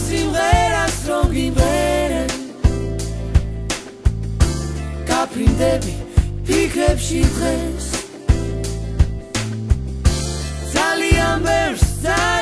სიმღერას რომ გიმღერე გაფრინდები ფიქრებში დღეს ძალიან ბევრს